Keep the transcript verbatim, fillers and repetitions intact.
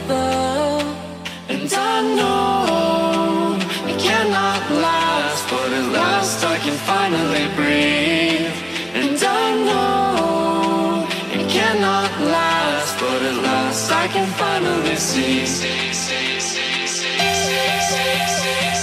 together. And I know it cannot last, but at last I can finally breathe. And I know it cannot last, but at last I can finally see. see, see, see, see, see, see, see.